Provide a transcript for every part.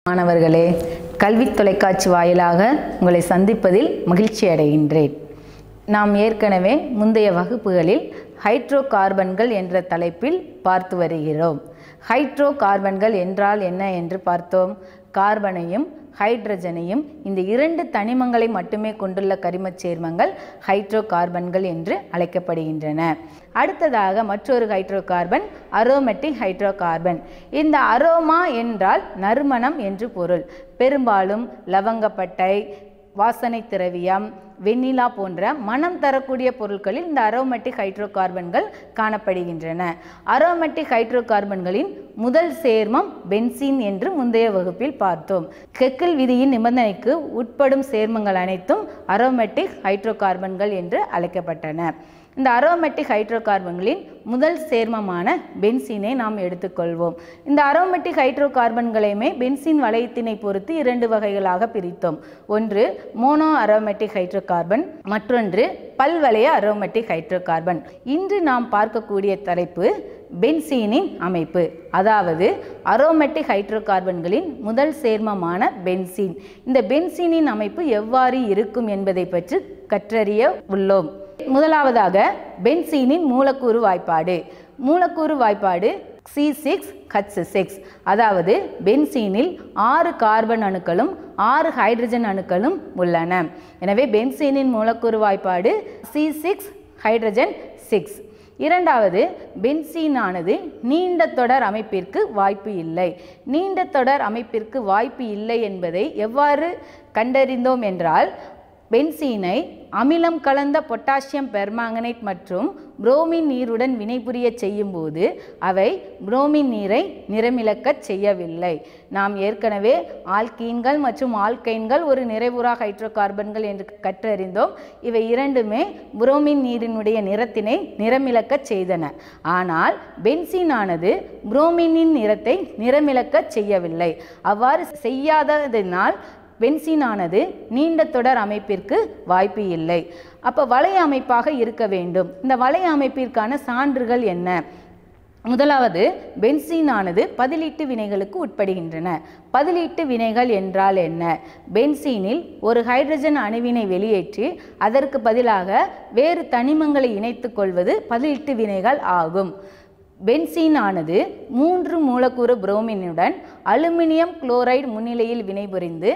மாணவர்களே, கல்வி தொலைக்காட்சி வாயிலாக உங்களை சந்திப்பதில் மகிழ்ச்சி அடைகின்றேன். நாம் ஏற்கனவே முந்தைய வகுப்புகளில் ஹைட்ரோ கார்பன்கள் என்ற தலைப்பில் பார்த்து வருகிறோம். ஹைட்ரோ கார்பன்கள் என்றால் என்ன என்று பார்த்தோம். கார்பனையும் ஹைட்ரஜனையும் இந்த இரண்டு தனிமங்களை மட்டுமே கொண்டுள்ள கரிமச் சேர்மங்கள் ஹைட்ரோ கார்பன்கள் என்று அழைக்கப்படுகின்றன. அடுத்ததாக மற்றொரு hydrocarbon aromatic hydrocarbon. இந்த அரோமா என்றால் நறுமணம் என்று பொருள். பெரும்பாலும் லவங்கப்பட்டை, வாசனை திரவியம், வெண்ணிலா போன்ற மனம் தரக்கூடிய பொருட்களில் இந்த அரோமேட்டிக் ஹைட்ரோ கார்பன்கள் காணப்படுகின்றன. அரோமேட்டிக் ஹைட்ரோ கார்பன்களின் முதல் சேர்மம் பென்சீன் என்று முந்தைய வகுப்பில் பார்த்தோம். கெக்கில் விதியின் நிபந்தனைக்கு உட்படும் சேர்மங்கள் அனைத்தும் அரோமேட்டிக் ஹைட்ரோ கார்பன்கள் என்று அழைக்கப்பட்டன. இந்த அரோமேட்டிக் ஹைட்ரோ கார்பன்களின் முதல் சேர்மமான பென்சீனை நாம் எடுத்துக்கொள்வோம். இந்த அரோமேட்டிக் ஹைட்ரோ கார்பன்களையுமே பென்சீன் வளையத்தினை பொறுத்து இரண்டு வகைகளாக பிரித்தோம். ஒன்று மோனோ அரோமேட்டிக் ஹைட்ரோ கார்பன், மற்றொன்று பல்வளைய அரோமேட்டிக் ஹைட்ரோ கார்பன். இன்று நாம் பார்க்கக்கூடிய தலைப்பு பென்சீனின் அமைப்பு, அதாவது அரோமேட்டிக் ஹைட்ரோ கார்பன்களின் முதல் சேர்மமான பென்சீன். இந்த பென்சீனின் அமைப்பு எவ்வாறு இருக்கும் என்பதை பற்றி கற்றறிய உள்ளோம். முதலாவதாக பென்சீனின் மூலக்கூறு வாய்ப்பாடு. மூலக்கூறு வாய்ப்பாடு C6H6. அதாவது பென்சீனில் 6 கார்பன் அணுக்களும் 6 ஹைட்ரஜன் அணுக்களும் உள்ளன. எனவே பென்சீனின் மூலக்கூறு வாய்ப்பாடு C6 ஹைட்ரஜன் 6. இரண்டாவது, பென்சீனானது நீண்ட தொடர் அமைப்பிற்கு வாய்ப்பு இல்லை. நீண்ட தொடர் அமைப்பிற்கு வாய்ப்பு இல்லை என்பதை எவ்வாறு கண்டறிந்தோம் என்றால், பென்சீனை அமிலம் கலந்த பொட்டாசியம் பெர்மாங்கனேட் மற்றும் புரோமின் நீருடன் வினைபுரிய செய்யும் போது அவை புரோமின் நீரை நிறமிழக்கச் செய்யவில்லை. நாம் ஏற்கனவே ஆல்கீன்கள் மற்றும் ஆல்கைன்கள் ஒரு நிறைவுறா ஹைட்ரோ கார்பன்கள் என்று கற்றறிந்தோம். இவை இரண்டுமே புரோமின் நீரினுடைய நிறத்தினை நிறமிழக்கச் செய்தன. ஆனால் பென்சீனானது புரோமினின் நிறத்தை நிறமிழக்கச் செய்யவில்லை. அவ்வாறு செய்யாததினால் பென்சீனானது நீண்ட தொடர் அமைப்பிற்கு வாய்ப்பு இல்லை. அப்போ வளைய அமைப்பாக இருக்க வேண்டும். இந்த வளைய அமைப்பிற்கான சான்றுகள் என்ன? முதலாவது, பென்சீனானது பதிலீட்டு வினைகளுக்கு உட்படுகின்றன. பதிலீட்டு வினைகள் என்றால் என்ன? பென்சீனில் ஒரு ஹைட்ரஜன் அணுவினை வெளியேற்றி அதற்கு பதிலாக வேறு தனிமங்களை இணைத்துக் கொள்வது பதிலீட்டு வினைகள் ஆகும். பென்சீனானது 3 மூலக்கூறு புரோமினுடன் அலுமினியம் குளோரைடு முன்னிலையில் வினைபுரிந்து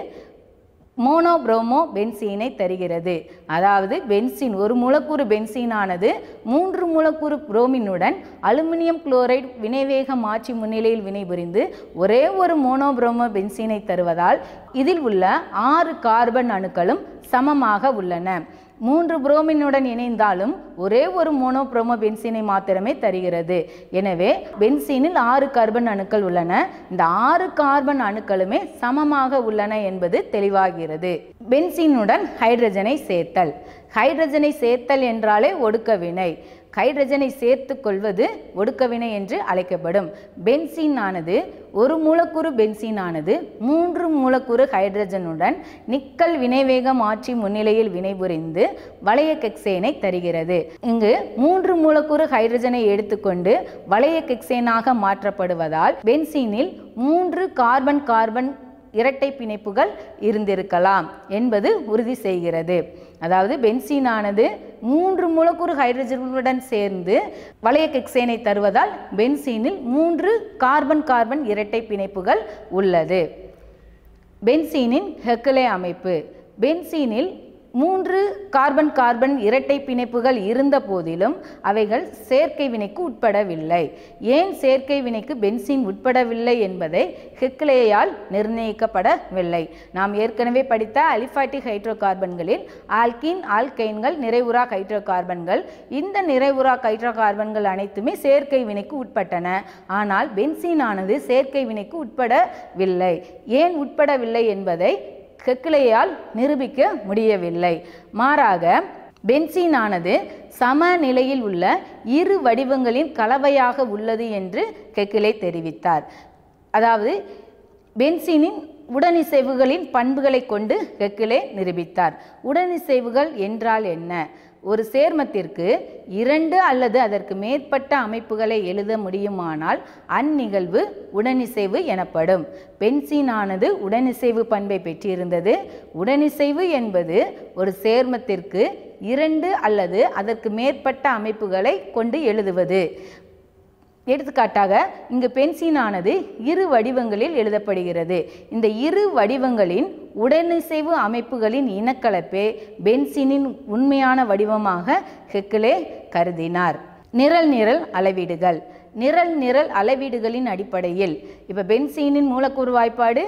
மோனோப்ரோமோ பென்சீனை தருகிறது. அதாவது பென்சீன், ஒரு மூலக்கூறு பென்சீனானது 3 மூலக்கூறு புரோமினுடன் அலுமினியம் குளோரைடு வினைவேக மாற்றி முன்னிலையில் வினைபுரிந்து ஒரே ஒரு மோனோப்ரோமோ பென்சீனை தருவதால் இதில் உள்ள 6 கார்பன் அணுக்களும் சமமாக உள்ளன. 3 புரோமினுடன் இணைந்தாலும் ஒரே ஒரு மோனோப்ரோமோ பென்சீனை மாத்திரமே தருகிறது. எனவே பென்சீனில் 6 கார்பன் அணுக்கள் உள்ளன. இந்த 6 கார்பன் அணுக்களுமே சமமாக உள்ளன என்பது தெளிவாகிறது. பென்சீனுடன் ஹைட்ரஜனை சேர்த்தல். ஹைட்ரஜனை சேர்த்தல் என்றாலே ஒடுக்க வினை. ஹைட்ரஜனை சேர்த்து கொள்வது ஒடுக்க வினை என்று அழைக்கப்படும். பென்சீனானது ஒரு மூலக்கூறு பென்சீனானது 3 மூலக்கூறு ஹைட்ரஜனுடன் நிக்கல் வினைவேக மாற்றி முன்னிலையில் வினைபுரிந்து வளைய கெக்சேனை தருகிறது. இங்கு 3 மூலக்கூறு ஹைட்ரஜனை எடுத்துக்கொண்டு வளைய கெக்சேனாக மாற்றப்படுவதால் பென்சீனில் 3 கார்பன் கார்பன் இரட்டை பிணைப்புகள் இருந்திருக்கலாம் என்பது உறுதி செய்கிறது. அதாவது பென்சீனானது 3 மூலக்கூறு ஹைட்ரஜனுடன் சேர்ந்து வளைய கெக்சேனை தருவதால் பென்சீனில் 3 கார்பன் கார்பன் இரட்டை பிணைப்புகள் உள்ளது. பென்சீனின் ஹெக்கிலே அமைப்பு. பென்சீனில் 3 கார்பன் கார்பன் இரட்டை பிணைப்புகள் இருந்த போதிலும் அவைகள் சேர்க்கை வினைக்கு உட்படவில்லை. ஏன் சேர்க்கை வினைக்கு பென்சீன் உட்படவில்லை என்பதை ஹெக்கிலேயால் நிர்ணயிக்கப்படவில்லை. நாம் ஏற்கனவே படித்த அலிஃபாட்டிக் ஹைட்ரோ கார்பன்களில் ஆல்கீன், ஆல்கைன்கள் நிறைவுறா ஹைட்ரோ கார்பன்கள். இந்த நிறைவுறா ஹைட்ரோ கார்பன்கள் அனைத்துமே சேர்க்கை வினைக்கு உட்பட்டன. ஆனால் பென்சீனானது சேர்க்கை வினைக்கு உட்படவில்லை. ஏன் உட்படவில்லை என்பதை ஹெக்கிலேயால் நிரூபிக்க முடியவில்லை. மாறாக பென்சீனானது சமநிலையில் உள்ள இரு வடிவங்களின் கலவையாக உள்ளது என்று ஹெக்கிலே தெரிவித்தார். அதாவது பென்சீனின் உடனிசைவுகளின் பண்புகளை கொண்டு ஹெக்கிலே நிரூபித்தார். உடனிசைவுகள் என்றால் என்ன? ஒரு சேர்மத்திற்கு 2 அல்லது அதற்கு மேற்பட்ட அமைப்புகளை எழுத முடியுமானால் அந்நிகழ்வு உடனிசைவு எனப்படும். பென்சீனானது உடனிசைவு பண்பை பெற்றிருந்தது. உடனிசைவு என்பது ஒரு சேர்மத்திற்கு 2 அல்லது அதற்கு மேற்பட்ட அமைப்புகளை கொண்டு எழுதுவது. எடுத்துக்காட்டாக இங்கு பென்சீனானது 2 வடிவங்களில் எழுதப்படுகிறது. இந்த 2 வடிவங்களின் உடனிசைவு அமைப்புகளின் இனக்கலப்பே பென்சீனின் உண்மையான வடிவமாக ஹெக்கலே கருதினார். நிரல் அளவீடுகள். நிரல் அளவீடுகளின் அடிப்படையில் இப்போ பென்சீனின் மூலக்கூறு வாய்ப்பாடு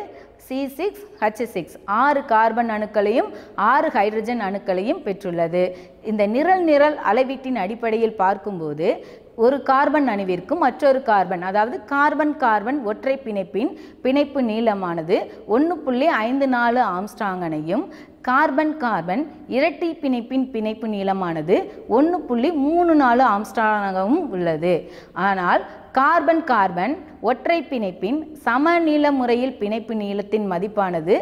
C6H6 6 கார்பன் அணுக்களையும் 6 ஹைட்ரஜன் அணுக்களையும் பெற்றுள்ளது. இந்த நிரல் அளவீட்டின் அடிப்படையில் பார்க்கும்போது ஒரு கார்பன் அணுவிற்கும் மற்றொரு கார்பன், அதாவது கார்பன் ஒற்றை பிணைப்பின் பிணைப்பு நீளமானது 1.54 ஆம்ஸ்ட்ராங்கனையும் கார்பன் இரட்டை பிணைப்பின் பிணைப்பு நீளமானது 1.34 ஆம்ஸ்ட்ராங்கவும் உள்ளது. ஆனால் கார்பன் ஒற்றை பிணைப்பின் சமநீள முறையில் பிணைப்பு நீளத்தின் மதிப்பானது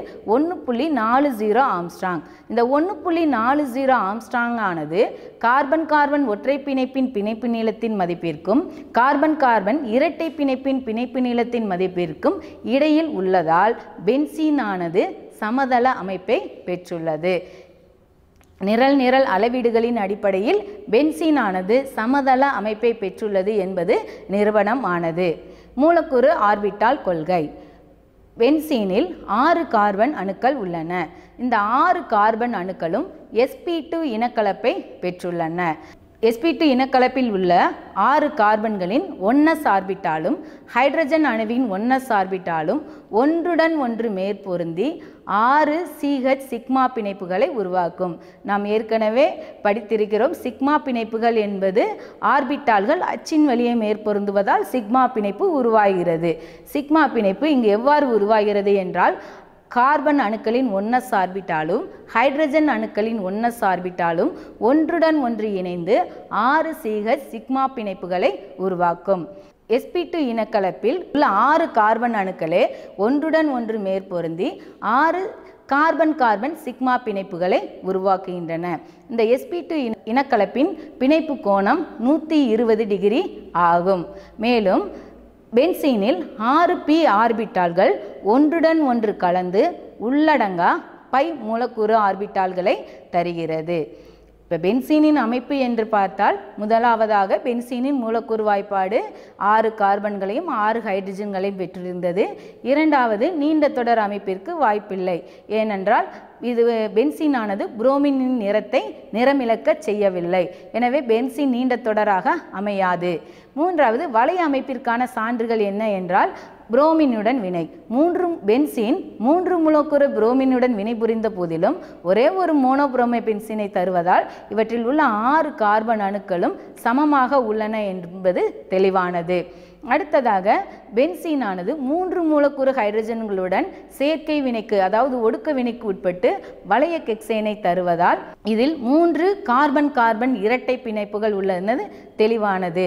1.40 ஆம்ஸ்ட்ராங். இந்த 1.40 ஆம்ஸ்ட்ராங் ஆனது கார்பன் ஒற்றை பிணைப்பின் பிணைப்பு நீளத்தின் மதிப்பிற்கும் கார்பன் இரட்டை பிணைப்பின் பிணைப்பு நீளத்தின் மதிப்பிற்கும் இடையில் உள்ளதால் பென்சீனானது சமதள அமைப்பை பெற்றுள்ளது. நிரல் அளவீடுகளின் அடிப்படையில் பென்சீனானது சமதள அமைப்பை பெற்றுள்ளது என்பது நிரூபணம் ஆனது. மூலக்கூறு ஆர்பிட்டால் கொள்கை. பென்சீனில் 6 கார்பன் அணுக்கள் உள்ளன. இந்த 6 கார்பன் அணுக்களும் sp2 இனக்கலப்பை பெற்றுள்ளன. sp2 இனக்கலப்பில் உள்ள 6 கார்பன்களின் 1s ஆர்பிட்டாலும் ஹைட்ரஜன் அணுவின் 1s ஆர்பிட்டாலும் ஒன்றுடன் ஒன்று மேற்பொருந்தி 6 CH சிக்மா பிணைப்புகளை உருவாக்கும். நாம் ஏற்கனவே படித்திருக்கிறோம். சிக்மா பிணைப்புகள் என்பது ஆர்பிட்டால்கள் அச்சின் வழியே மேற்பொருந்துவதால் சிக்மா பிணைப்பு உருவாகிறது. சிக்மா பிணைப்பு இங்கு எவ்வாறு உருவாகிறது என்றால் கார்பன் அணுக்களின் 1s ஆர்பிட்டாலும் ஹைட்ரஜன் அணுக்களின் 1s ஆர்பிட்டாலும் ஒன்றுடன் ஒன்று இணைந்து 6 CH சிக்மா பிணைப்புகளை உருவாக்கும். sp2 இனக்கலப்பில் உள்ள 6 கார்பன் அணுக்களே ஒன்றுடன் ஒன்று மேற்பொருந்தி 6 கார்பன் சிக்மா பிணைப்புகளை உருவாக்குகின்றன. இந்த sp2 இனக்கலப்பின் பிணைப்பு கோணம் 120 டிகிரி ஆகும். மேலும் பென்சீனில் 6 p ஆர்பிட்டால்கள் ஒன்றுடன் ஒன்று கலந்து உள்ளடங்கா பை மூலக்கூறு ஆர்பிட்டால்களை தருகிறது. இப்போ பென்சீனின் அமைப்பு என்று பார்த்தால் முதலாவதாக பென்சீனின் மூலக்கூறு வாய்ப்பாடு 6 கார்பன்களையும் 6 ஹைட்ரஜன்களையும் பெற்றிருந்தது. இரண்டாவது நீண்ட தொடர் அமைப்பிற்கு வாய்ப்பில்லை. ஏனென்றால் இது பென்சீனானது புரோமினின் நிறத்தை நிறமிழக்க செய்யவில்லை. எனவே பென்சீன் நீண்ட தொடராக அமையாது. மூன்றாவது வளைய அமைப்பிற்கான சான்றுகள் என்ன என்றால் புரோமினுடன் வினை. பென்சீன் 3 மூலக்கூறு புரோமினுடன் வினை புரிந்த போதிலும் ஒரே ஒரு மோனோபுரோமை பென்சீனை தருவதால் இவற்றில் உள்ள 6 கார்பன் அணுக்களும் சமமாக உள்ளன என்பது தெளிவானது. அடுத்ததாக பென்சீனானது 3 மூலக்கூறு ஹைட்ரஜன்களுடன் சேர்க்கை வினைக்கு, அதாவது ஒடுக்க வினைக்கு உட்பட்டு வளைய ஹெக்சேனை தருவதால் இதில் 3 கார்பன் இரட்டை பிணைப்புகள் உள்ளது தெளிவானது.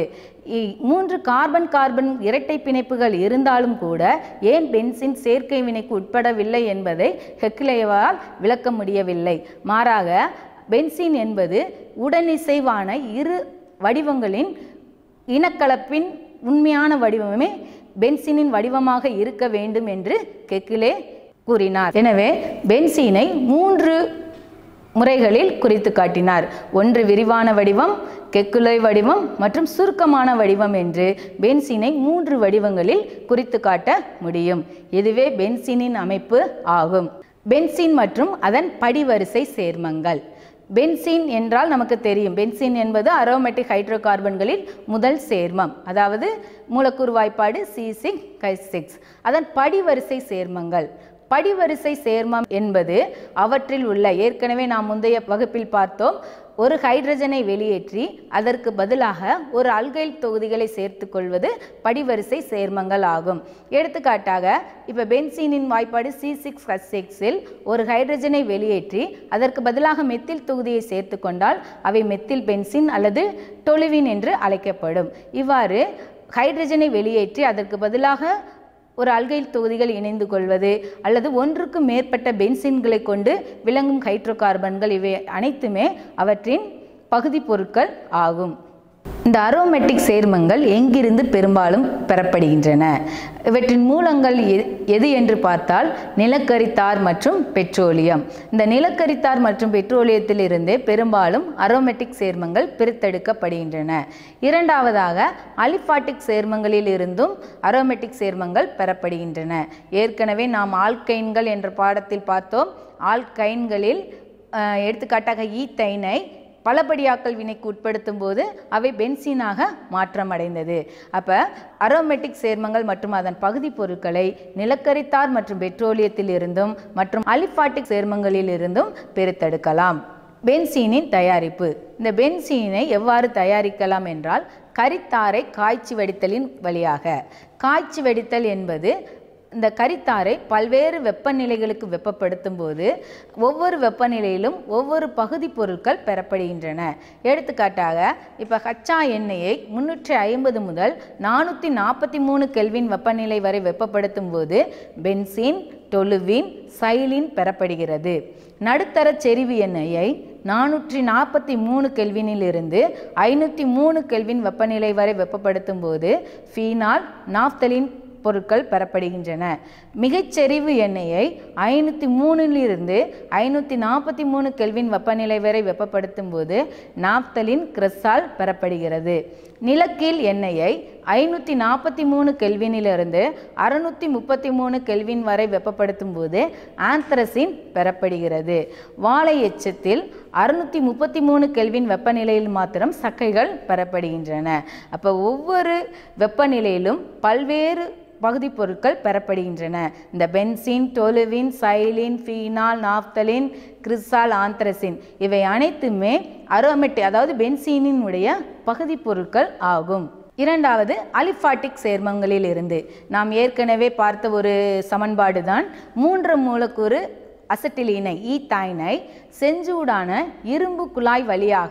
3 கார்பன் இரட்டை பிணைப்புகள் இருந்தாலும் கூட ஏன் பென்சீன் சேர்க்கை வினைக்கு உட்படவில்லை என்பதை ஹெக்லேவால் விளக்க முடியவில்லை. மாறாக பென்சீன் என்பது உடனிசைவான 2 வடிவங்களின் இனக்கலப்பின் உண்மையான வடிவமே பென்சீனின் வடிவமாக இருக்க வேண்டும் என்று கெக்குலே கூறினார். எனவே பென்சீனை 3 முறைகளில் குறித்து காட்டினார். ஒன்று விரிவான வடிவம், கெக்குலே வடிவம் மற்றும் சுருக்கமான வடிவம் என்று பென்சீனை 3 வடிவங்களில் குறித்து காட்ட முடியும். இதுவே பென்சீனின் அமைப்பு ஆகும். பென்சீன் மற்றும் அதன் படிவரிசை சேர்மங்கள். பென்சீன் என்றால் நமக்கு தெரியும். பென்சீன் என்பது அரோமேட்டிக் ஹைட்ரோகார்பன்களில் முதல் சேர்மம், அதாவது மூலக்கூறு வாய்ப்பாடு C6H6. அதன் படிவரிசை சேர்மங்கள். படிவரிசை சேர்மம் என்பது அவற்றில் உள்ள, ஏற்கனவே நாம் முந்தைய வகுப்பில் பார்த்தோம், ஒரு ஹைட்ரஜனை வெளியேற்றி அதற்கு பதிலாக ஒரு அல்கைல் தொகுதிகளை சேர்த்து கொள்வது படிவரிசை சேர்மங்கள் ஆகும். எடுத்துக்காட்டாக இப்போ பென்சீனின் வாய்ப்பாடு C6H6இல் ஒரு ஹைட்ரஜனை வெளியேற்றி அதற்கு பதிலாக மெத்தில் தொகுதியை சேர்த்து கொண்டால் அவை மெத்தில் பென்சீன் அல்லது டொலுவின் என்று அழைக்கப்படும். இவ்வாறு ஹைட்ரஜனை வெளியேற்றி அதற்கு பதிலாக ஒரு அல்கைல் தொகுதிகள் இணைந்து கொள்வது அல்லது ஒன்றுக்கு மேற்பட்ட பென்சீன்களை கொண்டு விளங்கும் ஹைட்ரோகார்பன்கள் இவை அனைத்துமே அவற்றின் பகுதி பொருட்கள் ஆகும். இந்த அரோமேட்டிக் சேர்மங்கள் எங்கிருந்து பெரும்பாலும் பெறப்படுகின்றன? இவற்றின் மூலங்கள் எது என்று பார்த்தால் நிலக்கரித்தார் மற்றும் பெட்ரோலியம். இந்த நிலக்கரித்தார் மற்றும் பெட்ரோலியத்திலிருந்தே பெரும்பாலும் அரோமேட்டிக் சேர்மங்கள் பிரித்தெடுக்கப்படுகின்றன. இரண்டாவதாக அலிஃபாட்டிக் சேர்மங்களில் இருந்தும் அரோமேட்டிக் சேர்மங்கள் பெறப்படுகின்றன. ஏற்கனவே நாம் ஆல்கைன்கள் என்ற பாடத்தில் பார்த்தோம். ஆல்கைன்களில் எடுத்துக்காட்டாக ஈத்தைனை பலபடியாக்கல் வினைக்கு உட்படுத்தும் போது அவை பென்சீனாக மாற்றமடைந்தது. அப்போ அரோமேட்டிக் சேர்மங்கள் மற்றும் அதன் பகுதி பொருட்களை நிலக்கரித்தார் மற்றும் பெட்ரோலியத்தில் இருந்தும் மற்றும் அலிஃபாட்டிக் சேர்மங்களில் இருந்தும் பிரித்தெடுக்கலாம். பென்சீனின் தயாரிப்பு. இந்த பென்சீனை எவ்வாறு தயாரிக்கலாம் என்றால் கரித்தாரை காய்ச்சி வடித்தலின் வழியாக. காய்ச்சி வடித்தல் என்பது இந்த கரித்தாரை பல்வேறு வெப்பநிலைகளுக்கு வெப்பப்படுத்தும் போது ஒவ்வொரு வெப்பநிலையிலும் ஒவ்வொரு பகுதி பொருட்கள் பெறப்படுகின்றன. எடுத்துக்காட்டாக இப்போ கச்சா எண்ணெயை 350 முதல் 443 கெல்வின் வெப்பநிலை வரை வெப்பப்படுத்தும் போது பென்சீன், டொலுவீன், சைலீன் பெறப்படுகிறது. நடுத்தர செறிவு எண்ணெயை 443 கெல்வினிலிருந்து 503 கெல்வின் வெப்பநிலை வரை வெப்பப்படுத்தும் போது ஃபீனால், நாப்தலின் பொருட்கள் பெறப்படுகின்றன. மிகச்செறிவு எண்ணெயை 503 543 கெல்வின் வெப்பநிலை வரை வெப்பப்படுத்தும் போது நாப்தலின், கிரெசால் பெறப்படுகிறது. நிலக்கீழ் எண்ணெயை 543 கெல்வினிலிருந்து 633 கெல்வின் வரை வெப்பப்படுத்தும் போது ஆந்த்ரசின் பெறப்படுகிறது. வாழை எச்சத்தில் 633 கெல்வின் வெப்பநிலையில் மாத்திரம் சக்கைகள் பெறப்படுகின்றன. அப்போ ஒவ்வொரு வெப்பநிலையிலும் பல்வேறு பகுதி பொருட்கள் பெறப்படுகின்றன. இந்த benzene, toluene, xylene, phenol, naphthalene, cresol, anthracene இவை அனைத்துமே அரோமேட்டிக் அதாவது பென்சீனினுடைய பகுதி பொருட்கள் ஆகும். இரண்டாவது அலிஃபாட்டிக் சேர்மங்களில் இருந்து நாம் ஏற்கனவே பார்த்த ஒரு சமன்பாடு தான் 3 மூலக்கூறு அசட்டிலீனை ஈத்தைனை செஞ்சூடான இரும்பு குழாய் வழியாக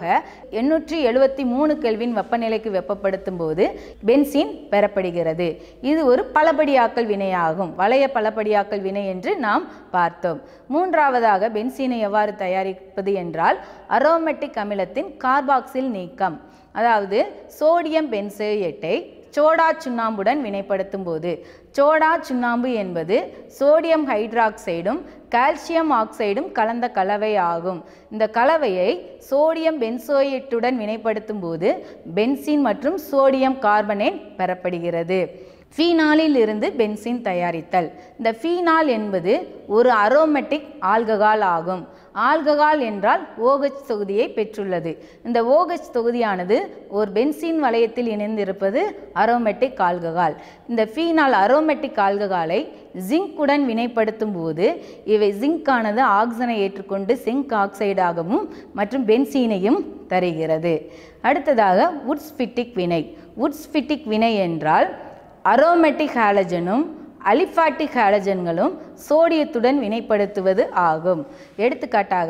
873 கெல்வின் வெப்பநிலைக்கு வெப்பப்படுத்தும் போது பென்சீன் பெறப்படுகிறது. இது ஒரு பலபடியாக்கல் வினையாகும். வளைய பலபடியாக்கல் வினை என்று நாம் பார்த்தோம். மூன்றாவதாக பென்சீனை எவ்வாறு தயாரிப்பது என்றால் அரோமேட்டிக் அமிலத்தின் கார்பாக்சில் நீக்கம். அதாவது சோடியம் பென்சோயேட்டை சோடா சுண்ணாம்புடன் வினைப்படுத்தும் போது சோடா சுண்ணாம்பு என்பது சோடியம் ஹைட்ராக்சைடும் கால்சியம் ஆக்சைடும் கலந்த கலவை ஆகும். இந்த கலவையை சோடியம் பென்சோயேட்டுடன் வினைப்படுத்தும் போது பென்சீன் மற்றும் சோடியம் கார்பனேட் பெறப்படுகிறது. ஃபீனாலில் இருந்து பென்சீன் தயாரித்தல். இந்த ஃபீனால் என்பது ஒரு அரோமேட்டிக் ஆல்கஹால் ஆகும். ஆல்கஹால் என்றால் OH தொகுதியை பெற்றுள்ளது. இந்த OH தொகுதியானது ஒரு பென்சீன் வளையத்தில் இணைந்திருப்பது அரோமேட்டிக் ஆல்கஹால். இந்த ஃபீனால் அரோமேட்டிக் ஆல்கஹாலை ஜிங்குடன் வினைப்படுத்தும் போது இவை ஜிங்கானது ஆக்சிஜனை ஏற்றுக்கொண்டு ஜிங்க் ஆக்சைடாகவும் மற்றும் பென்சீனையும் தருகிறது. அடுத்ததாக வுட்ஸ்பிட்டிக் வினை. வுட்ஸ்பிட்டிக் வினை என்றால் அரோமேட்டிக் ஹாலஜனும் அலிஃபாட்டிக் ஹாலஜன்களும் சோடியத்துடன் வினைப்படுத்துவது ஆகும். எடுத்துக்காட்டாக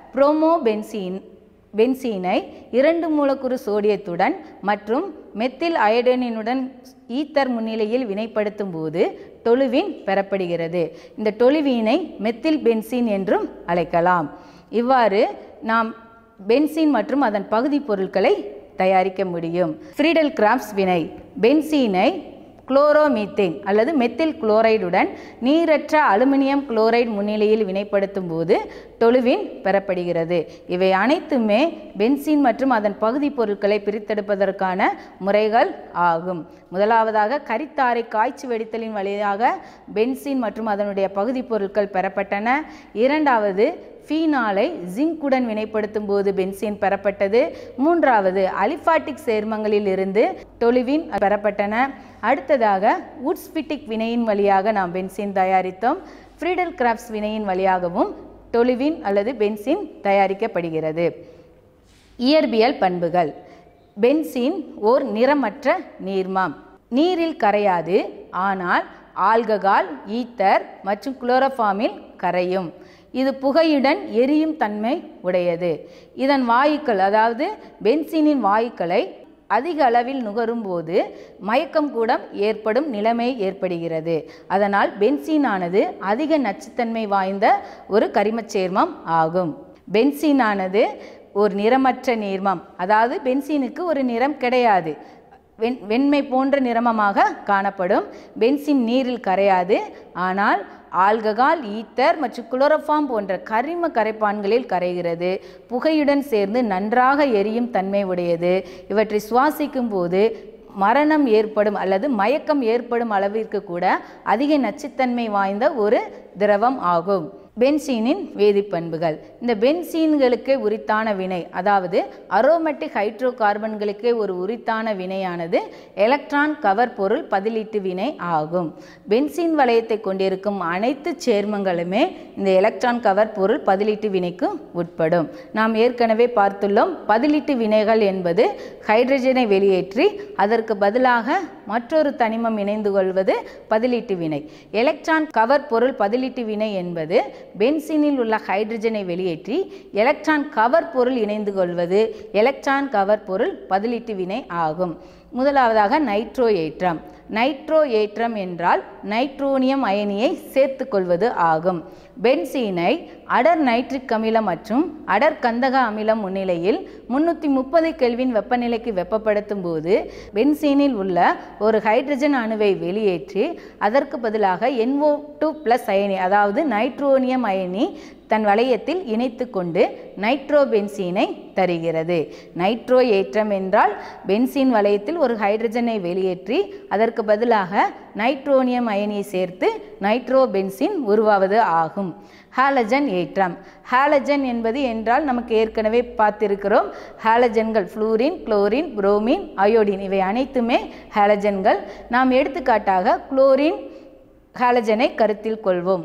பென்சீனை 2 மூலக்கூறு சோடியத்துடன் மற்றும் மெத்தில் அயோடினுடன் ஈத்தர் முன்னிலையில் வினைப்படுத்தும் போது டொலுவீன் பெறப்படுகிறது. இந்த டொலுவீனை மெத்தில் பென்சீன் என்றும் அழைக்கலாம். இவ்வாறு நாம் பென்சீன் மற்றும் அதன் பகுதி பொருட்களை தயாரிக்க முடியும். ஃப்ரீடல் கிராப்ஸ் வினை. பென்சீனை குளோரோமீத்தேன் அல்லது மெத்தில் குளோரைடுடன் நீரற்ற அலுமினியம் குளோரைடு முன்னிலையில் வினைப்படுத்தும் போது டொலுவீன் பெறப்படுகிறது. இவை அனைத்துமே பென்சீன் மற்றும் அதன் பகுதி பொருட்களை பிரித்தெடுப்பதற்கான முறைகள் ஆகும். முதலாவதாக கரித்தாரை காய்ச்சி வடித்தலின் வழியாக பென்சீன் மற்றும் அதனுடைய பகுதி பொருட்கள் பெறப்பட்டன. இரண்டாவது ஃபீனாலை ஜிங்குடன் வினைப்படுத்தும் போது பென்சீன் பெறப்பட்டது. மூன்றாவது அலிஃபாட்டிக் சேர்மங்களில் இருந்து டொலுவீன் பெறப்பட்டன. அடுத்ததாக வுட்ஸ்பிட்டிக் வினையின் வழியாக நாம் பென்சீன் தயாரித்தோம். ஃப்ரீடல் கிராப்ஸ் வினையின் வழியாகவும் டொலுவீன் அல்லது பென்சீன் தயாரிக்கப்படுகிறது. இயற்பியல் பண்புகள். பென்சீன் ஓர் நிறமற்ற நீர்மம். நீரில் கரையாது, ஆனால் ஆல்கஹால், ஈத்தர் மற்றும் குளோரோஃபார்மில் கரையும். இது புகையுடன் எரியும் தன்மை உடையது. இதன் வாயுக்கள் அதாவது பென்சீனின் வாயுக்களை அதிக அளவில் நுகரும் போது மயக்கம் கூட ஏற்படும் நிலைமை ஏற்படுகிறது. அதனால் பென்சீனானது அதிக நச்சுத்தன்மை வாய்ந்த ஒரு கரிமச் சேர்மம் ஆகும். பென்சீனானது ஒரு நிறமற்ற நீர்மம், அதாவது பென்சீனுக்கு ஒரு நிறம் கிடையாது, வெண்மை போன்ற நிறமமாக காணப்படும். பென்சீன் நீரில் கரையாது, ஆனால் ஆல்கஹால், ஈத்தர் மற்றும் குளோரோஃபார்ம் போன்ற கரிம கரைப்பான்களில் கரைகிறது. புகையுடன் சேர்ந்து நன்றாக எரியும் தன்மை உடையது. இவற்றை சுவாசிக்கும் போது மரணம் ஏற்படும் அல்லது மயக்கம் ஏற்படும் அளவிற்கு கூட அதிக நச்சுத்தன்மை வாய்ந்த ஒரு திரவம் ஆகும். பென்சீனின் வேதிப்பண்புகள். இந்த பென்சீன்களுக்கே உரித்தான வினை, அதாவது அரோமேட்டிக் ஹைட்ரோ கார்பன்களுக்கே ஒரு உரித்தான வினையானது எலக்ட்ரான் கவர் பொருள் பதிலீட்டு வினை ஆகும். பென்சீன் வளையத்தை கொண்டிருக்கும் அனைத்து சேர்மங்களுமே இந்த எலக்ட்ரான் கவர் பொருள் பதிலீட்டு வினைக்கு உட்படும். நாம் ஏற்கனவே பார்த்துள்ளோம், பதிலீட்டு வினைகள் என்பது ஹைட்ரஜனை வெளியேற்றி அதற்கு பதிலாக மற்றொரு தனிமம் இணைந்து கொள்வது பதிலீட்டு வினை. எலக்ட்ரான் கவர் பொருள் பதிலீட்டு வினை என்பது பென்சீனில் உள்ள ஹைட்ரஜனை வெளியேற்றி எலக்ட்ரான் கவர் பொருள் இணைந்து கொள்வது எலக்ட்ரான் கவர் பொருள் பதிலீட்டு வினை ஆகும். முதலாவதாக நைட்ரோ ஏற்றம். நைட்ரோ ஏற்றம் என்றால் நைட்ரோனியம் அயனியை சேர்த்து கொள்வது ஆகும். பென்சீனை அடர் நைட்ரிக் அமிலம் மற்றும் அடர் கந்தக அமிலம் முன்னிலையில் 330 கெல்வின் வெப்பநிலைக்கு வெப்பப்படுத்தும் போது பென்சீனில் உள்ள ஒரு ஹைட்ரஜன் அணுவை வெளியேற்றி அதற்கு பதிலாக NO2+ அயனி, அதாவது நைட்ரோனியம் அயனி தன் வளையத்தில் இணைத்து கொண்டு நைட்ரோ பென்சீனை தருகிறது. நைட்ரோ ஏற்றம் என்றால் பென்சீன் வளையத்தில் ஒரு ஹைட்ரஜனை வெளியேற்றி அதற்கு பதிலாக நைட்ரோனியம் அயனியை சேர்த்து நைட்ரோ பென்சீன் உருவாவது ஆகும். ஹாலஜன் ஏற்றம். ஹாலஜன் என்பது என்றால் நமக்கு ஏற்கனவே பார்த்திருக்கிறோம். ஹாலஜன்கள் ஃப்ளூரின், குளோரின், புரோமின், அயோடின் இவை அனைத்துமே ஹாலஜன்கள். நாம் எடுத்துக்காட்டாக குளோரின் ஹாலஜனை கருத்தில் கொள்வோம்.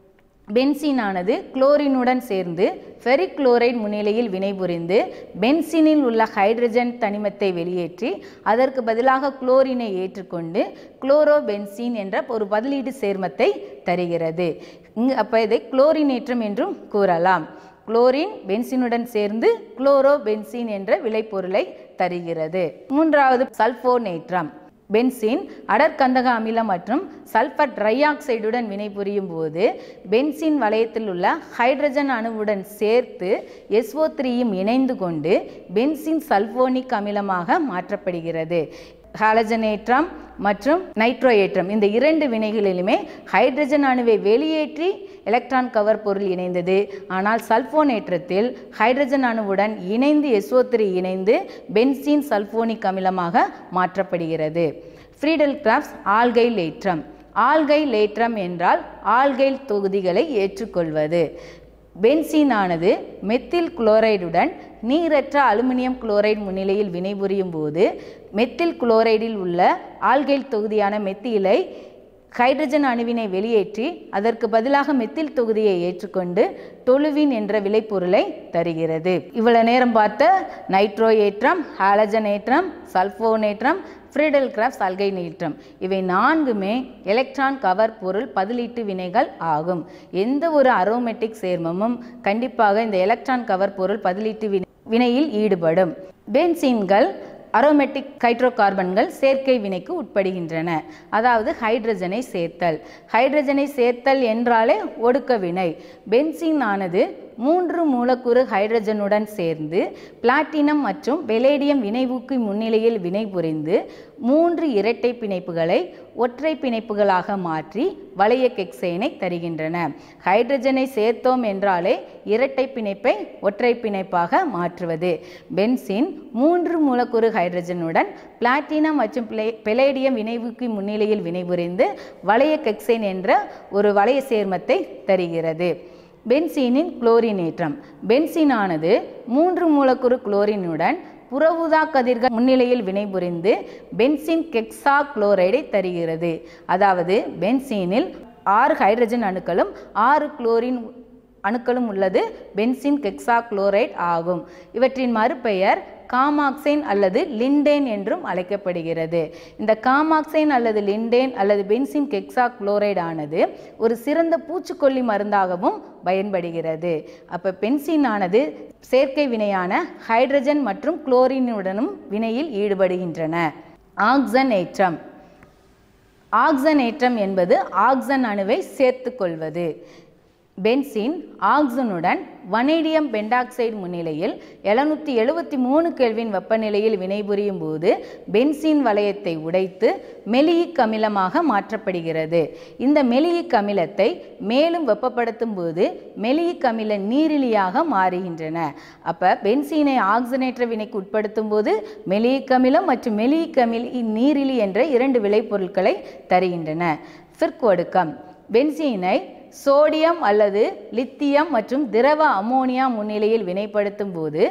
பென்சீனானது குளோரினுடன் சேர்ந்து ஃபெரிக் குளோரைடு முன்னிலையில் வினைபுரிந்து பென்சீனில் உள்ள ஹைட்ரஜன் தனிமத்தை வெளியேற்றி அதற்கு பதிலாக குளோரினை ஏற்றுக்கொண்டு குளோரோ பென்சீன் என்ற ஒரு பதிலீடு சேர்மத்தை தருகிறது. அப்போ இதை குளோரினேற்றம் என்றும் கூறலாம். குளோரின் பென்சீனுடன் சேர்ந்து குளோரோ பென்சீன் என்ற விளைபொருளை தருகிறது. மூன்றாவது சல்போனேற்றம். பென்சீன் அடர் கந்தக அமிலம் மற்றும் சல்பர் டை ஆக்சைடுடன் வினைபுரியும் போது பென்சீன் வளையத்தில் உள்ள ஹைட்ரஜன் அணுவுடன் சேர்த்து SO3யும் இணைந்து கொண்டு பென்சீன் சல்போனிக் அமிலமாக மாற்றப்படுகிறது. ஹாலஜனேற்றம் மற்றும் நைட்ரோ ஏற்றம் இந்த இரண்டு வினைகளிலுமே ஹைட்ரஜன் அணுவை வெளியேற்றி எலக்ட்ரான் கவர் பொருள் இணைந்தது. ஆனால் சல்போனேற்றத்தில் ஹைட்ரஜன் அணுவுடன் இணைந்து SO3 இணைந்து பென்சீன் சல்போனிக் அமிலமாக மாற்றப்படுகிறது. ஃப்ரீடல் கிராஃப்ட்ஸ் ஆல்கைல் ஏற்றம். ஆல்கைல் ஏற்றம் என்றால் ஆல்கைல் தொகுதிகளை ஏற்றுக்கொள்வது. பென்சீனானது மெத்தில் குளோரைடுடன் நீரற்ற அலுமினியம் குளோரைடு முன்னிலையில் வினைபுரியும் போது மெத்தில் குளோரைடில் உள்ள ஆல்கைல் தொகுதியான மெத்திலை ஹைட்ரஜன் அணுவினை வெளியேற்றி அதற்கு பதிலாக மெத்தில் தொகுதியை ஏற்றுக்கொண்டு டொலுவின் என்ற விளைபொருளை தருகிறது. இவ்வளவு நேரம் பார்த்த நைட்ரோ ஏற்றம், ஹாலஜன் ஏற்றம், சல்போனேற்றம், ஃப்ரீடல் கிராஃப்ட்ஸ் ஆல்கைல் ஏற்றம் இவை நான்குமே எலக்ட்ரான் கவர் பொருள் பதிலீட்டு வினைகள் ஆகும். எந்த ஒரு அரோமேட்டிக் சேர்மமும் கண்டிப்பாக இந்த எலக்ட்ரான் கவர் பொருள் பதிலீட்டு வினையில் ஈடுபடும். பென்சீன்கள் அரோமேட்டிக் ஹைட்ரோ கார்பன்கள் சேர்க்கை வினைக்கு உட்படுகின்றன. அதாவது ஹைட்ரஜனை சேர்த்தல். ஹைட்ரஜனை சேர்த்தல் என்றாலே ஒடுக்க வினை. பென்சீன் ஆனது 3 மூலக்கூறு ஹைட்ரஜனுடன் சேர்ந்து பிளாட்டினம் மற்றும் பெலேடியம் வினைவூக்கி முன்னிலையில் வினைபுரிந்து 3 இரட்டை பிணைப்புகளை ஒற்றை பிணைப்புகளாக மாற்றி வளைய ஹெக்சேனை தருகின்றன. ஹைட்ரஜனை சேர்த்தோம் என்றாலே இரட்டை பிணைப்பை ஒற்றை பிணைப்பாக மாற்றுவது. பென்சீன் 3 மூலக்கூறு ஹைட்ரஜனுடன் பிளாட்டினம் மற்றும் பெலேடியம் வினைவூக்கி முன்னிலையில் வினைபுரிந்து வளைய ஹெக்சேன் என்ற ஒரு வளைய சேர்மத்தை தருகிறது. பென்சீனின் குளோரினேற்றம். பென்சீனானது 3 மூலக்கூறு குளோரினுடன் புறஊதா கதிர்கள் முன்னிலையில் வினைபுரிந்து பென்சீன் ஹெக்ஸா குளோரைடை தருகிறது. அதாவது பென்சீனில் 6 ஹைட்ரஜன் அணுக்களும் 6 குளோரின் அணுக்களும் உள்ளது பென்சீன் ஹெக்ஸா குளோரைடு ஆகும். இவற்றின் மறுபெயர் காமாக்சைன் அல்லது லிண்டேன் என்றும் அழைக்கப்படுகிறது. இந்த காமாக்சைன் அல்லது லிண்டேன் அல்லது பென்சீன் ஹெக்ஸா குளோரைடு ஆனது ஒரு சிறந்த பூச்சிக்கொல்லி மருந்தாகவும் பயன்படுகிறது. அப்போ பென்சீன் ஆனது சேர்க்கை வினையான ஹைட்ரஜன் மற்றும் குளோரினுடனும் வினையில் ஈடுபடுகின்றன. ஆக்சன் ஏற்றம். ஆக்சன் ஏற்றம் என்பது ஆக்சன் அணுவை சேர்த்து கொள்வது. பென்சீன் ஆக்சனுடன் வனேடியம் பெண்டாக்சைடு முன்னிலையில் 773 கெல்வின் வெப்பநிலையில் வினைபுரியும் போது பென்சீன் வளையத்தை உடைத்து மெலியிக் அமிலமாக மாற்றப்படுகிறது. இந்த மெலியிக் அமிலத்தை மேலும் வெப்பப்படுத்தும் போது மெலியிக் அமில நீரிலியாக மாறுகின்றன. அப்போ பென்சீனை ஆக்சனேற்ற வினைக்கு உட்படுத்தும் போது மெலியிக் அமிலம் மற்றும் மெலியிக் அமில நீரிலி என்ற 2 விளைபொருட்களை தருகின்றன. ஃபிர்க் ஒடுக்கம் பென்சீனை சோடியம் அல்லது லித்தியம் மற்றும் திரவ அமோனியா முன்னிலையில் வினைப்படுத்தும் போது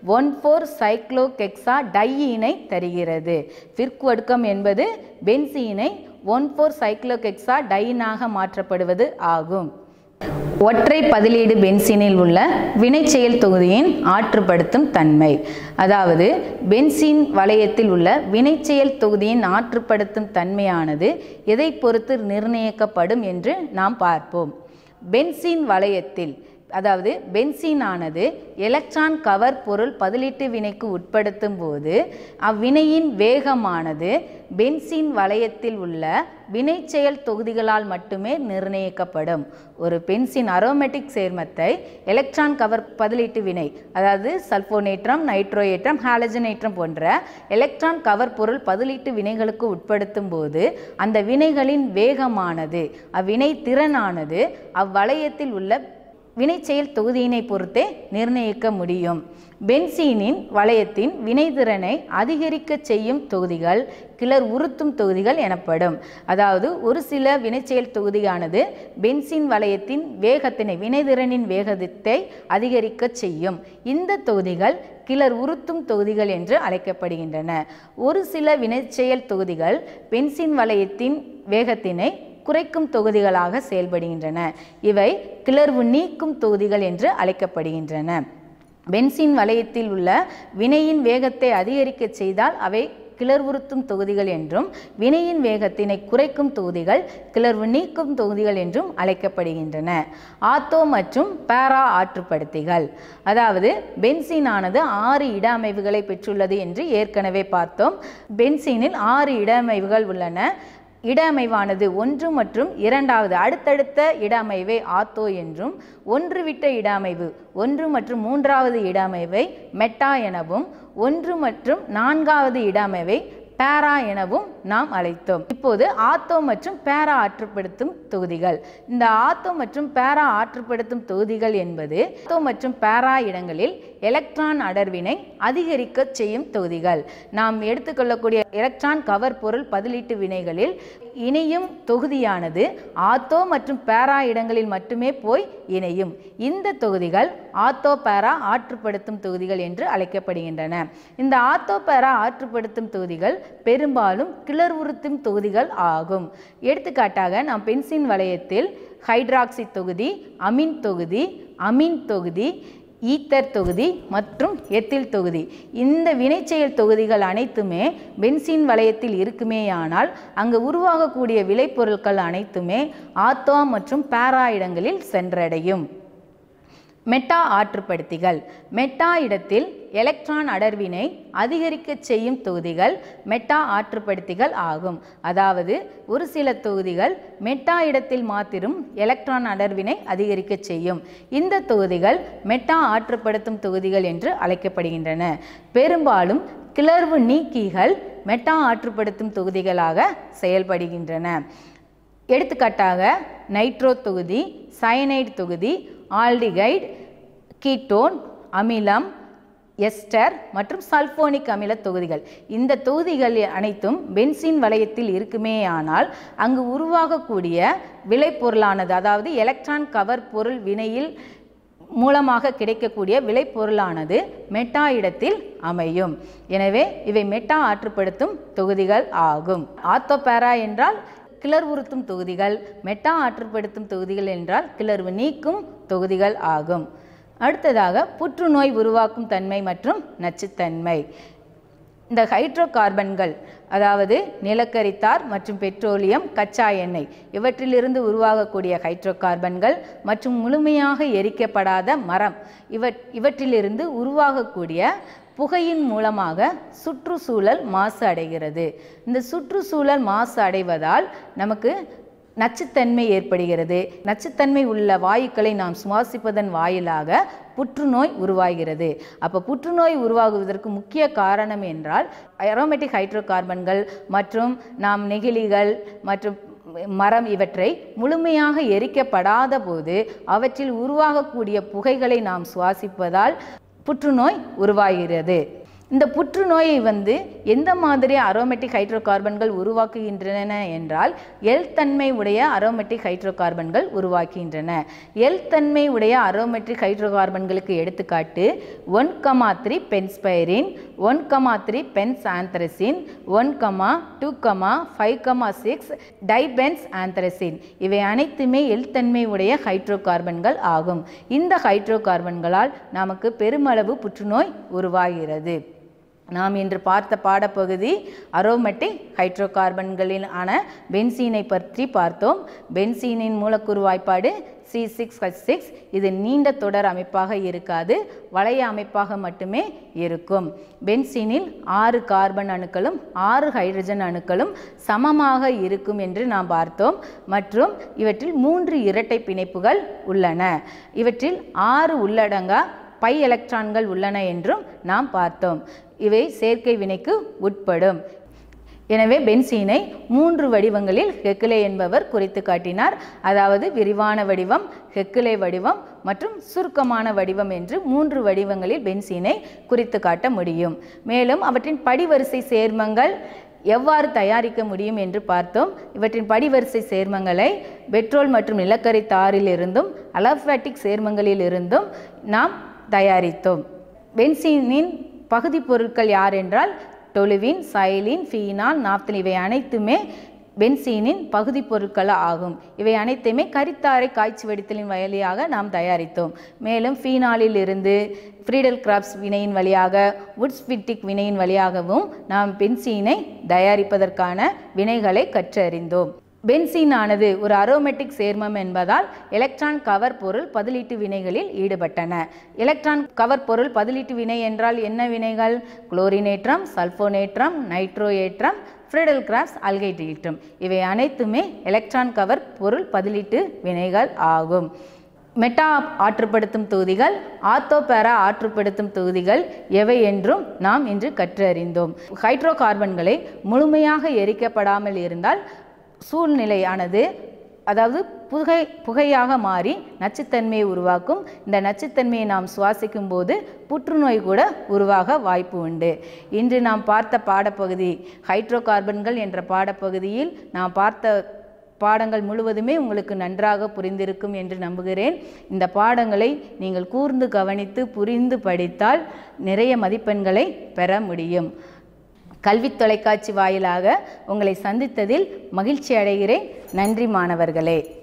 1,4-சைக்ளோஹெக்சா டையீனை தருகிறது. ஃபிர்க் ஒடுக்கம் என்பது பென்சீனை 1,4-சைக்ளோஹெக்சா டையீனாக மாற்றப்படுவது ஆகும். ஒற்றை பதிலீடு பென்சீனில் உள்ள வினைச்செயல் தொகுதியின் ஆற்றுப்படுத்தும் தன்மை, அதாவது பென்சீன் வளையத்தில் உள்ள வினைச்செயல் தொகுதியின் ஆற்றுப்படுத்தும் தன்மையானது எதை பொறுத்து நிர்ணயிக்கப்படும் என்று நாம் பார்ப்போம். பென்சீன் வளையத்தில் அதாவது பென்சீனானது எலக்ட்ரான் கவர் பொருள் பதிலீட்டு வினைக்கு உட்படுத்தும் போது அவ்வினையின் வேகமானது பென்சீன் வளையத்தில் உள்ள வினைச்செயல் தொகுதிகளால் மட்டுமே நிர்ணயிக்கப்படும். ஒரு பென்சீன் அரோமேட்டிக் சேர்மத்தை எலக்ட்ரான் கவர் பதிலீட்டு வினை, அதாவது சல்போனேற்றம், நைட்ரோஏற்றம், ஹாலஜனேற்றம் போன்ற எலக்ட்ரான் கவர் பொருள் பதிலீட்டு வினைகளுக்கு உட்படுத்தும் போது அந்த வினைகளின் வேகமானது அவ்வினை திறனானது அவ்வளையத்தில் உள்ள வினைச்செயல் தொகுதியினை பொறுத்தே நிர்ணயிக்க முடியும். பென்சீனின் வளையத்தின் வினைத்திறனை அதிகரிக்க செய்யும் தொகுதிகள் கிளர் உறுத்தும் தொகுதிகள் எனப்படும். அதாவது ஒரு சில வினைச்செயல் தொகுதியானது பென்சீன் வளையத்தின் வேகத்தினை வினைத்திறனின் வேகத்தை அதிகரிக்க செய்யும். இந்த தொகுதிகள் கிளர் உறுத்தும் தொகுதிகள் என்று அழைக்கப்படுகின்றன. ஒரு சில வினைச்செயல் தொகுதிகள் பென்சீன் வளையத்தின் வேகத்தினை குறைக்கும் தொகுதிகளாக செயல்படுகின்றன. இவை கிளர்வு நீக்கும் தொகுதிகள் என்று அழைக்கப்படுகின்றன. பென்சீன் வளையத்தில் உள்ள வினையின் வேகத்தை அதிகரிக்க செய்தால் அவை கிளர்வுறுத்தும் தொகுதிகள் என்றும், வினையின் வேகத்தினை குறைக்கும் தொகுதிகள் கிளர்வு நீக்கும் தொகுதிகள் என்றும் அழைக்கப்படுகின்றன. ஆத்தோ மற்றும் பேரா ஆற்றுப்படுத்திகள், அதாவது பென்சீனானது 6 இட அமைவுகளை பெற்றுள்ளது என்று ஏற்கனவே பார்த்தோம். பென்சீனில் 6 இட அமைவுகள் உள்ளன. இட அமைவானது 1 மற்றும் 2வது அடுத்தடுத்த இட அமைவை ஆத்தோ என்றும், ஒன்றுவிட்ட இட அமைவு 1 மற்றும் 3வது இட அமைவை மெட்டா எனவும், 1 மற்றும் 4வது இட அமைவை பேரா எனவும் நாம் அழைத்தோம். இப்போது ஆத்தோ மற்றும் பேரா ஆற்றுப்படுத்தும் தொகுதிகள். இந்த ஆத்தோ மற்றும் பேரா ஆற்றுப்படுத்தும் தொகுதிகள் என்பது ஆத்தோ மற்றும் பேரா இடங்களில் எலக்ட்ரான் அடர்வினை அதிகரிக்க செய்யும் தொகுதிகள். நாம் எடுத்துக்கொள்ளக்கூடிய எலக்ட்ரான் கவர் பொருள் பதிலீட்டு வினைகளில் இணையும் தொகுதியானது ஆத்தோ மற்றும் பேரா இடங்களில் மட்டுமே போய் இணையும். இந்த தொகுதிகள் ஆத்தோ பேரா ஆற்றுப்படுத்தும் தொகுதிகள் என்று அழைக்கப்படுகின்றன. இந்த ஆத்தோ பேரா ஆற்றுப்படுத்தும் தொகுதிகள் பெரும்பாலும் கிளர்வுறுத்தும் தொகுதிகள் ஆகும். எடுத்துக்காட்டாக நாம் பென்சீன் வளையத்தில் ஹைட்ராக்சி தொகுதி, அமீன் தொகுதி, அமீன் தொகுதி, ஈத்தர் தொகுதி மற்றும் எத்தில் தொகுதி, இந்த வினைச்செயல் தொகுதிகள் அனைத்துமே பென்சீன் வளையத்தில் இருக்குமேயானால் அங்கு உருவாகக்கூடிய விளைபொருட்கள் அனைத்துமே ஆத்தோ மற்றும் பேரா இடங்களில் சென்றடையும். மெட்டா ஆற்றுப்படுத்திகள். மெட்டா இடத்தில் எலக்ட்ரான் அடர்வினை அதிகரிக்க செய்யும் தொகுதிகள் மெட்டா ஆற்றுப்படுத்திகள் ஆகும். அதாவது ஒரு சில தொகுதிகள் மெட்டா இடத்தில் மாத்திரம் எலக்ட்ரான் அடர்வினை அதிகரிக்க செய்யும். இந்த தொகுதிகள் மெட்டா ஆற்றுப்படுத்தும் தொகுதிகள் என்று அழைக்கப்படுகின்றன. பெரும்பாலும் கிளர்வு நீக்கிகள் மெட்டா ஆற்றுப்படுத்தும் தொகுதிகளாக செயல்படுகின்றன. எடுத்துக்காட்டாக நைட்ரோ தொகுதி, சயனைடு தொகுதி, ஆல்டிகைடு, கீட்டோன், அமிலம், எஸ்டர் மற்றும் சல்போனிக் அமில தொகுதிகள். இந்த தொகுதிகள் அனைத்தும் பென்சீன் வளையத்தில் இருக்குமேயானால் அங்கு உருவாகக்கூடிய விளைபொருளானது, அதாவது எலக்ட்ரான் கவர் பொருள் வினையில் மூலமாக கிடைக்கக்கூடிய விளைபொருளானது மெட்டா இடத்தில் அமையும். எனவே இவை மெட்டா ஆற்றுப்படுத்தும் தொகுதிகள் ஆகும். ஆத்தோ பேரா என்றால் கிளர்வுறுத்தும் தொகுதிகள், மெட்டா ஆற்றுப்படுத்தும் தொகுதிகள் என்றால் கிளர்வு நீக்கும் தொகுதிகள் ஆகும். அடுத்ததாக புற்றுநோய் உருவாக்கும் தன்மை மற்றும் நச்சுத்தன்மை. இந்த ஹைட்ரோ கார்பன்கள், அதாவது நிலக்கரித்தார் மற்றும் பெட்ரோலியம், கச்சா எண்ணெய் இவற்றிலிருந்து உருவாகக்கூடிய ஹைட்ரோ கார்பன்கள் மற்றும் முழுமையாக எரிக்கப்படாத மரம் இவற்றிலிருந்து உருவாகக்கூடிய புகையின் மூலமாக சுற்றுச்சூழல் மாசு அடைகிறது. இந்த சுற்றுச்சூழல் மாசு அடைவதால் நமக்கு நச்சுத்தன்மை ஏற்படுகிறது. நச்சுத்தன்மை உள்ள வாயுக்களை நாம் சுவாசிப்பதன் வாயிலாக புற்றுநோய் உருவாகிறது. அப்போ புற்றுநோய் உருவாகுவதற்கு முக்கிய காரணம் என்றால் அரோமேட்டிக் ஹைட்ரோ கார்பன்கள் மற்றும் நாம் நெகிழிகள் மற்றும் மரம் இவற்றை முழுமையாக எரிக்கப்படாத போது அவற்றில் உருவாகக்கூடிய புகைகளை நாம் சுவாசிப்பதால் புற்றுநோய் உருவாகிறது. இந்த புற்றுநோயை எந்த மாதிரி அரோமேட்டிக் ஹைட்ரோ கார்பன்கள் உருவாக்குகின்றன என்றால் எல் தன்மை உடைய அரோமேட்டிக் ஹைட்ரோ கார்பன்கள் உருவாக்குகின்றன. எல் தன்மை உடைய அரோமேட்டிக் ஹைட்ரோ கார்பன்களுக்கு எடுத்துக்காட்டு 1,3 பென்ஸ்பைரின், 1,3 பென்ஸ் ஆந்த்ரசின், 1,2, 5,6 டைபென்ஸ் ஆந்த்ரசின். இவை அனைத்துமே எல் தன்மை உடைய ஹைட்ரோ கார்பன்கள் ஆகும். இந்த ஹைட்ரோ கார்பன்களால் நமக்கு பெருமளவு புற்றுநோய் உருவாகிறது. நாம் இன்று பார்த்த பாடப்பகுதி அரோமேட்டிக் ஹைட்ரோ கார்பன்களிலான பென்சீனை பற்றி பார்த்தோம். பென்சீனின் மூலக்கூறு வாய்ப்பாடு C6H6. இது நீண்ட தொடர் அமைப்பாக இருக்காது, வளைய அமைப்பாக மட்டுமே இருக்கும். பென்சீனில் 6 கார்பன் அணுக்களும் 6 ஹைட்ரஜன் அணுக்களும் சமமாக இருக்கும் என்று நாம் பார்த்தோம். மற்றும் இவற்றில் 3 இரட்டை பிணைப்புகள் உள்ளன. இவற்றில் 6 உள்ளடங்கா பை எலக்ட்ரான்கள் உள்ளன என்றும் நாம் பார்த்தோம். இவை சேர்க்கை வினைக்கு உட்படும். எனவே பென்சீனை 3 வடிவங்களில் ஹெக்லே என்பவர் குறித்து காட்டினார். அதாவது விரிவான வடிவம், ஹெக்லே வடிவம் மற்றும் சுருக்கமான வடிவம் என்று 3 வடிவங்களில் பென்சீனை குறித்து காட்ட முடியும். மேலும் அவற்றின் படிவரிசை சேர்மங்கள் எவ்வாறு தயாரிக்க முடியும் என்று பார்த்தோம். இவற்றின் படிவரிசை சேர்மங்களை பெட்ரோல் மற்றும் நிலக்கரி தாரிலிருந்தும் அலோபேட்டிக் சேர்மங்களில் இருந்தும் நாம் தயாரித்தோம். பென்சீனின் பகுதி பொருட்கள் யார் என்றால் டொலுவின், சைலின், ஃபீனால், நாப்தலின் இவை அனைத்துமே பென்சீனின் பகுதி பொருட்கள் ஆகும். இவை அனைத்துமே கரித்தாரை காய்ச்சி வடித்தலின் வழியாக நாம் தயாரித்தோம். மேலும் ஃபீனாலில் இருந்து ஃப்ரீடல் கிராப்ஸ் வினையின் வழியாக, வுட்ஸ்விட்டிக் வினையின் வழியாகவும் நாம் பென்சீனை தயாரிப்பதற்கான வினைகளை கற்றறிந்தோம். பென்சீன் ஆனது ஒரு அரோமேட்டிக் சேர்மம் என்பதால் எலக்ட்ரான் கவர் பொருள் பதிலீட்டு வினைகளில் ஈடுபட்டன. எலக்ட்ரான் கவர் பொருள் பதிலீட்டு வினை என்றால் என்ன வினைகள்? குளோரினேற்றம், சல்போனேற்றம், நைட்ரோஏற்றம், ஃப்ரீடல் கிராப்ஸ், அல்கைடேற்றம் இவை அனைத்துமே எலக்ட்ரான் கவர் பொருள் பதிலீட்டு வினைகள் ஆகும். மெட்டா ஆற்றுப்படுத்தும் தொகுதிகள், ஆர்த்தோபேரா ஆற்றுப்படுத்தும் தொகுதிகள் எவை என்றும் நாம் இன்று கற்றறிந்தோம். ஹைட்ரோ கார்பன்களை முழுமையாக எரிக்கப்படாமல் இருந்தால் சூழ்நிலையானது அதாவது புகையாக மாறி நச்சுத்தன்மையை உருவாக்கும். இந்த நச்சுத்தன்மையை நாம் சுவாசிக்கும் போது புற்றுநோய் கூட உருவாக வாய்ப்பு உண்டு. இன்று நாம் பார்த்த பாடப்பகுதி ஹைட்ரோ கார்பன்கள் என்ற பாடப்பகுதியில் நாம் பார்த்த பாடங்கள் முழுவதுமே உங்களுக்கு நன்றாக புரிந்திருக்கும் என்று நம்புகிறேன். இந்த பாடங்களை நீங்கள் கூர்ந்து கவனித்து புரிந்து படித்தால் நிறைய மதிப்பெண்களை பெற முடியும். கல்வி தொலைக்காட்சி வாயிலாக உங்களை சந்தித்ததில் மகிழ்ச்சி அடைகிறேன். நன்றி மாணவர்களே.